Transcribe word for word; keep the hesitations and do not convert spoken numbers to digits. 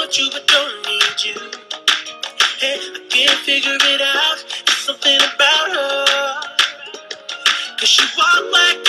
want you but don't need you. Hey, I can't figure it out. There's something about her. Cause she walk like